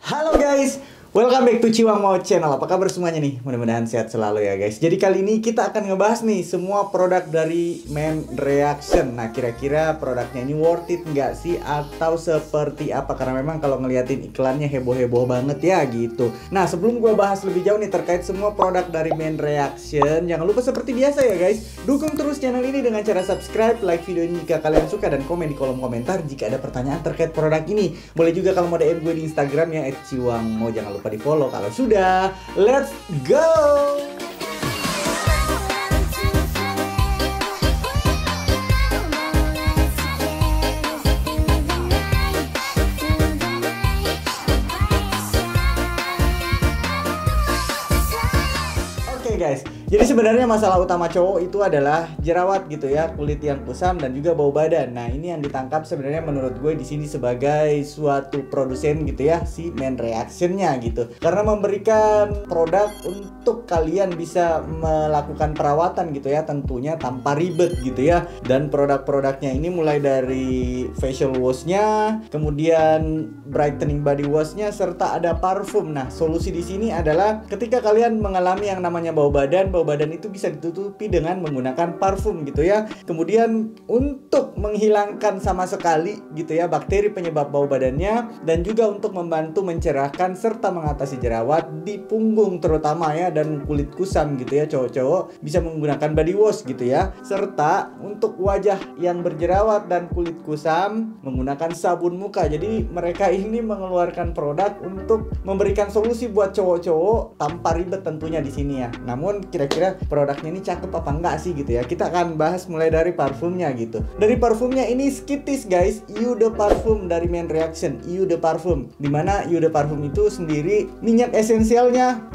Halo guys, welcome back to Ciwang Mau Channel. Apa kabar semuanya nih? Mudah-mudahan sehat selalu ya guys. Jadi kali ini kita akan ngebahas nih semua produk dari Man Reaction. Nah, kira-kira produknya ini worth it nggak sih? Atau seperti apa? Karena memang kalau ngeliatin iklannya heboh-heboh banget ya gitu. Nah, sebelum gua bahas lebih jauh nih terkait semua produk dari Man Reaction, jangan lupa seperti biasa ya guys, dukung terus channel ini dengan cara subscribe, like video ini jika kalian suka, dan komen di kolom komentar jika ada pertanyaan terkait produk ini. Boleh juga kalau mau DM gue di Instagram ya @ciwangmo, jangan lupa di follow. Kalau sudah, let's go. Oke guys, jadi sebenarnya masalah utama cowok itu adalah jerawat gitu ya, kulit yang kusam dan juga bau badan. Nah, ini yang ditangkap sebenarnya menurut gue di sini sebagai suatu produsen gitu ya, si Man Reaction-nya gitu. Karena memberikan produk untuk kalian bisa melakukan perawatan gitu ya, tentunya tanpa ribet gitu ya. Dan produk-produknya ini mulai dari facial wash-nya, kemudian brightening body wash-nya, serta ada parfum. Nah, solusi di sini adalah ketika kalian mengalami yang namanya bau badan itu bisa ditutupi dengan menggunakan parfum gitu ya. Kemudian untuk menghilangkan sama sekali gitu ya bakteri penyebab bau badannya, dan juga untuk membantu mencerahkan serta mengatasi jerawat di punggung terutama ya, dan kulit kusam gitu ya, cowok-cowok bisa menggunakan body wash gitu ya. Serta untuk wajah yang berjerawat dan kulit kusam menggunakan sabun muka. Jadi mereka ini mengeluarkan produk untuk memberikan solusi buat cowok-cowok tanpa ribet tentunya di sini ya. Namun kira-kira produknya ini cakep apa enggak sih gitu ya. Kita akan bahas mulai dari parfumnya gitu. Dari parfumnya ini Skittys guys, Eau de Parfum dari Man Reaction, Eau de Parfum. Dimana Eau de Parfum itu sendiri minyak esensialnya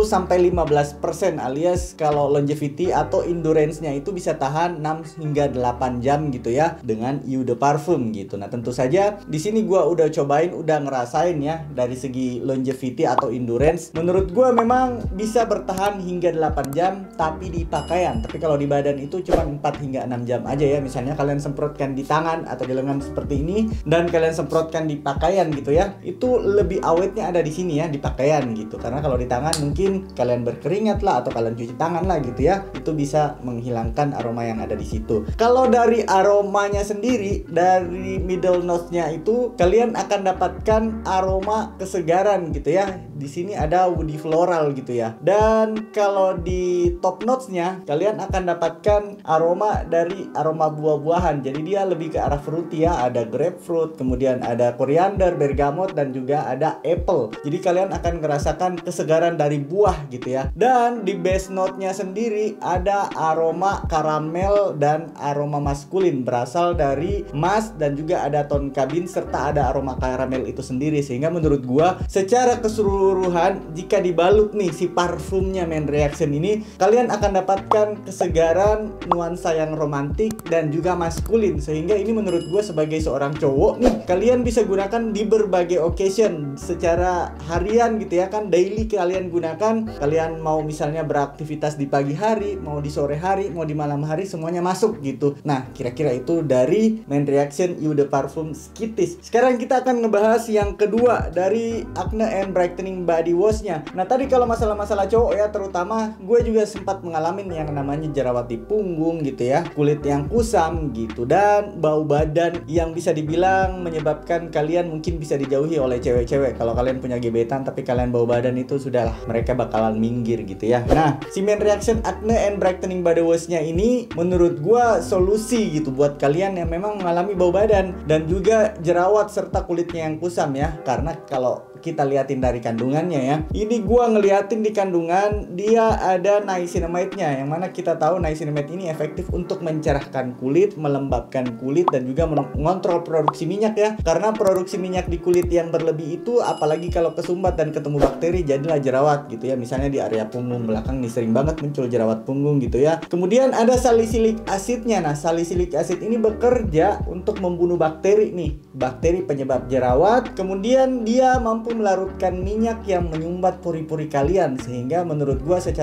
10-15%, alias kalau longevity atau endurance-nya itu bisa tahan 6 hingga 8 jam gitu ya dengan Eau de Parfum gitu. Nah, tentu saja di sini gua udah cobain, udah ngerasain ya dari segi longevity atau endurance. Menurut gua memang bisa bertahan hingga 8 jam tapi di pakaian. Tapi kalau di badan itu cuma 4 hingga 6 jam aja ya. Misalnya kalian semprotkan di tangan atau di lengan seperti ini dan kalian semprotkan di pakaian gitu ya. Itu lebih awetnya ada di sini ya, di pakaian gitu. Karena kalau di tangan mungkin kalian berkeringat lah atau kalian cuci tangan lah gitu ya. Itu bisa menghilangkan aroma yang ada di situ. Kalau dari aromanya sendiri, dari middle notes-nya itu kalian akan dapatkan aroma kesegaran gitu ya. Di sini ada woody floral gitu ya. Dan kalau di top notes-nya kalian akan dapatkan aroma dari aroma buah-buahan. Jadi dia lebih ke arah fruity ya. Ada grapefruit, kemudian ada koriander, bergamot, dan juga ada apple. Jadi kalian akan merasakan kesegaran dari buah gitu ya. Dan di base note-nya sendiri ada aroma karamel dan aroma maskulin berasal dari emas, dan juga ada tone kabin serta ada aroma karamel itu sendiri. Sehingga menurut gua secara keseluruhan jika dibalut nih si parfumnya Man Reaction ini, kalian akan dapatkan kesegaran, nuansa yang romantik dan juga maskulin. Sehingga ini menurut gue sebagai seorang cowok nih, kalian bisa gunakan di berbagai occasion secara harian gitu ya kan, daily kalian gunakan. Kalian mau misalnya beraktivitas di pagi hari, mau di sore hari, mau di malam hari, semuanya masuk gitu. Nah, kira-kira itu dari Man Reaction Eau de Parfum Skittys. Sekarang kita akan ngebahas yang kedua dari Acne and Brightening Body Wash-nya. Nah, tadi kalau masalah-masalah cowok ya, terutama gue juga sempat mengalami yang namanya jerawat di punggung gitu ya, kulit yang kusam gitu, dan bau badan yang bisa dibilang menyebabkan kalian mungkin bisa dijauhi oleh cewek-cewek. Kalau kalian punya gebetan tapi kalian bau badan itu sudahlah, mereka bakalan minggir gitu ya. Nah, si Man Reaction Acne and Brightening Body Wash-nya ini menurut gue solusi gitu buat kalian yang memang mengalami bau badan dan juga jerawat serta kulitnya yang kusam ya. Karena kalau kita liatin dari kandungannya ya, ini gua ngeliatin di kandungan dia ada niacinamide-nya, yang mana kita tahu niacinamide ini efektif untuk mencerahkan kulit, melembabkan kulit, dan juga mengontrol produksi minyak ya. Karena produksi minyak di kulit yang berlebih itu, apalagi kalau kesumbat dan ketemu bakteri, jadilah jerawat gitu ya. Misalnya di area punggung belakang nih sering banget muncul jerawat punggung gitu ya. Kemudian ada salicylic acid-nya. Nah, salicylic acid ini bekerja untuk membunuh bakteri nih, bakteri penyebab jerawat. Kemudian dia mampu melarutkan minyak yang menyumbat pori-pori kalian, sehingga menurut gua secara efektif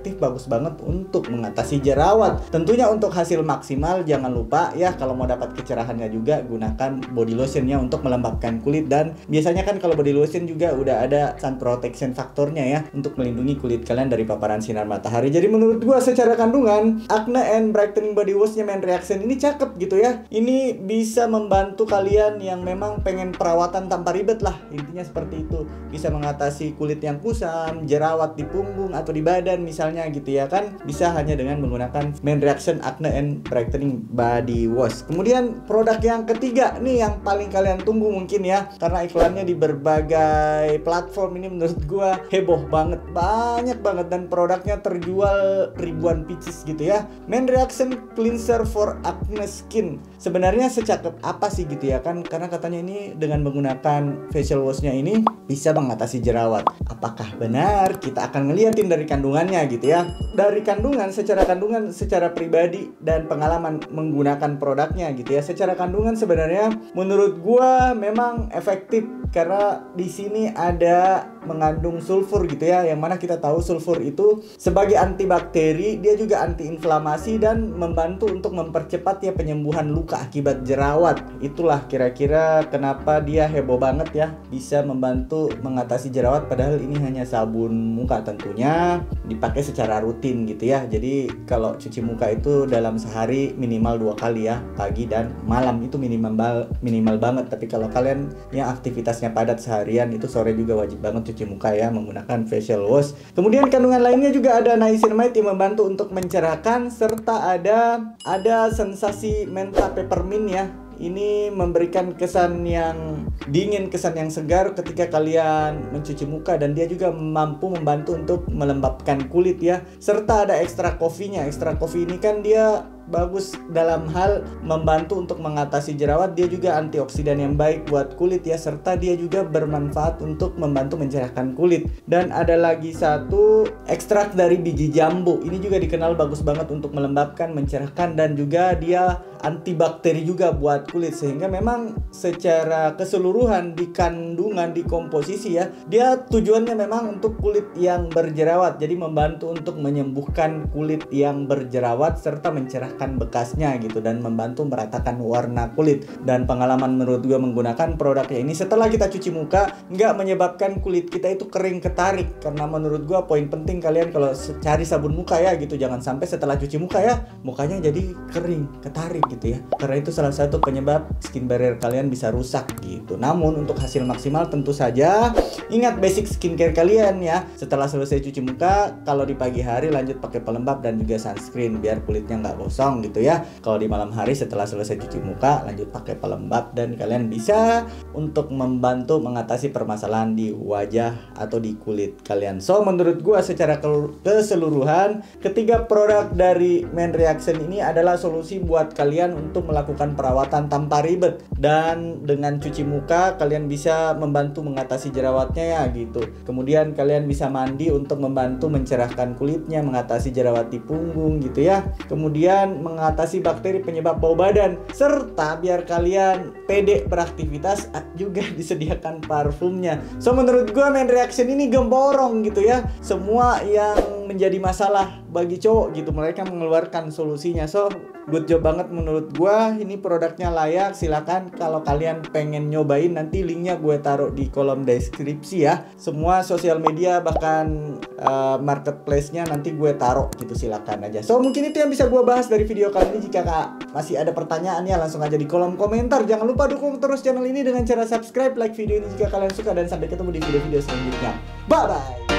efektif, bagus banget untuk mengatasi jerawat. Tentunya untuk hasil maksimal jangan lupa ya, kalau mau dapat kecerahannya juga gunakan body lotionnya untuk melembabkan kulit. Dan biasanya kan kalau body lotion juga udah ada sun protection faktornya ya, untuk melindungi kulit kalian dari paparan sinar matahari. Jadi menurut gua secara kandungan Acne and Brightening Body Wash-nya Men Reaction ini cakep gitu ya. Ini bisa membantu kalian yang memang pengen perawatan tanpa ribet lah, intinya seperti itu. Bisa mengatasi kulit yang kusam, jerawat di punggung atau di badan misalnya gitu ya kan, bisa hanya dengan menggunakan Men Reaction Acne and Brightening Body Wash. Kemudian produk yang ketiga nih yang paling kalian tunggu mungkin ya, karena iklannya di berbagai platform ini menurut gua heboh banget, banyak banget, dan produknya terjual ribuan pieces gitu ya. Men Reaction Cleanser for Acne Skin. Sebenarnya secakep apa sih gitu ya kan, karena katanya ini dengan menggunakan facial wash-nya ini bisa mengatasi jerawat. Apakah benar? Kita akan ngeliatin dari kandungannya gitu ya. Dari kandungan, secara pribadi dan pengalaman menggunakan produknya gitu ya. Secara kandungan sebenarnya menurut gua memang efektif, karena di sini ada mengandung sulfur gitu ya, yang mana kita tahu sulfur itu sebagai antibakteri, dia juga antiinflamasi dan membantu untuk mempercepat ya penyembuhan luka akibat jerawat. Itulah kira-kira kenapa dia heboh banget ya, bisa membantu mengatasi jerawat, padahal ini hanya sabun muka, tentunya dipakai secara rutin gitu ya. Jadi kalau cuci muka itu dalam sehari minimal 2 kali ya, pagi dan malam, itu minimal banget. Tapi kalau kalian yang aktivitasnya padat seharian, itu sore juga wajib banget cuci muka ya menggunakan facial wash. Kemudian kandungan lainnya juga ada niacinamide yang membantu untuk mencerahkan, serta ada sensasi menta peppermint ya. Ini memberikan kesan yang dingin, kesan yang segar ketika kalian mencuci muka, dan dia juga mampu membantu untuk melembabkan kulit ya. Serta ada extra coffee-nya. Extra coffee ini kan dia bagus dalam hal membantu untuk mengatasi jerawat, dia juga antioksidan yang baik buat kulit ya, serta dia juga bermanfaat untuk membantu mencerahkan kulit. Dan ada lagi satu, ekstrak dari biji jambu. Ini juga dikenal bagus banget untuk melembabkan, mencerahkan, dan juga dia antibakteri juga buat kulit. Sehingga memang secara keseluruhan di kandungan, di komposisi ya, dia tujuannya memang untuk kulit yang berjerawat. Jadi membantu untuk menyembuhkan kulit yang berjerawat serta mencerahkan bekasnya gitu, dan membantu meratakan warna kulit. Dan pengalaman menurut gue menggunakan produknya ini, setelah kita cuci muka nggak menyebabkan kulit kita itu kering ketarik. Karena menurut gue poin penting kalian kalau cari sabun muka ya gitu, jangan sampai setelah cuci muka ya mukanya jadi kering ketarik gitu ya, karena itu salah satu penyebab skin barrier kalian bisa rusak gitu. Namun untuk hasil maksimal tentu saja ingat basic skincare kalian ya. Setelah selesai cuci muka, kalau di pagi hari lanjut pakai pelembab dan juga sunscreen biar kulitnya nggak gosong gitu ya. Kalau di malam hari setelah selesai cuci muka lanjut pakai pelembab, dan kalian bisa untuk membantu mengatasi permasalahan di wajah atau di kulit kalian. So menurut gua secara keseluruhan ketiga produk dari Men Reaction ini adalah solusi buat kalian untuk melakukan perawatan tanpa ribet, dan dengan cuci muka kalian bisa membantu mengatasi jerawatnya ya gitu. Kemudian kalian bisa mandi untuk membantu mencerahkan kulitnya, mengatasi jerawat di punggung gitu ya. Kemudian mengatasi bakteri penyebab bau badan, serta biar kalian pede beraktivitas juga disediakan parfumnya. So menurut gue Men Reaction ini gemborong gitu ya. Semua yang menjadi masalah bagi cowok gitu, mereka mengeluarkan solusinya. So good job banget menurut gue. Ini produknya layak. Silakan kalau kalian pengen nyobain, nanti linknya gue taruh di kolom deskripsi ya. Semua sosial media bahkan marketplace-nya nanti gue taruh gitu, silakan aja. So mungkin itu yang bisa gue bahas dari video kali ini. Jika masih ada pertanyaan ya langsung aja di kolom komentar. Jangan lupa dukung terus channel ini dengan cara subscribe, like video ini jika kalian suka, dan sampai ketemu di video-video selanjutnya. Bye bye.